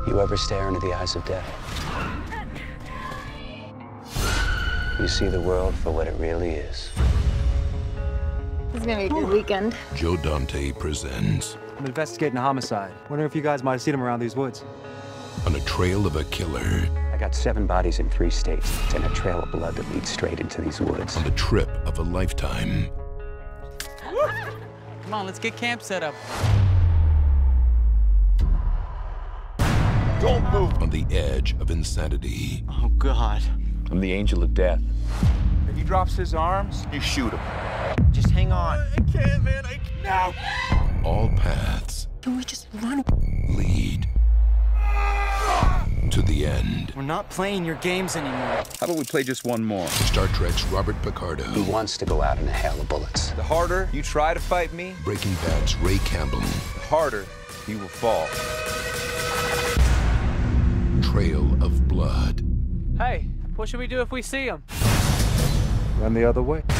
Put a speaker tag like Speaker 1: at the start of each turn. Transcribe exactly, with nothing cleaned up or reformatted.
Speaker 1: You ever stare into the eyes of death? You see the world for what it really is.
Speaker 2: It's gonna be a good weekend.
Speaker 3: Joe Dante presents
Speaker 4: I'm investigating a homicide. Wondering if you guys might have seen him around these woods.
Speaker 3: On a trail of a killer.
Speaker 1: I got seven bodies in three states and a trail of blood that leads straight into these woods.
Speaker 3: On the trip of a lifetime.
Speaker 5: Come on, let's get camp set up.
Speaker 6: Don't move.
Speaker 3: On the edge of insanity.
Speaker 5: Oh, God.
Speaker 6: I'm the angel of death. If he drops his arms, you shoot him.
Speaker 5: Just hang on.
Speaker 6: I can't, man. I can't. Now.
Speaker 3: All paths
Speaker 5: Can we just run?
Speaker 3: lead to the end.
Speaker 5: We're not playing your games anymore.
Speaker 6: How about we play just one more?
Speaker 3: Star Trek's Robert Picardo.
Speaker 1: Who wants to go out in a hail of bullets?
Speaker 6: The harder you try to fight me,
Speaker 3: Breaking Bad's Ray Campbell.
Speaker 6: the harder you will fall.
Speaker 3: Trail of Blood.
Speaker 5: Hey, what should we do if we see him?
Speaker 4: Run the other way.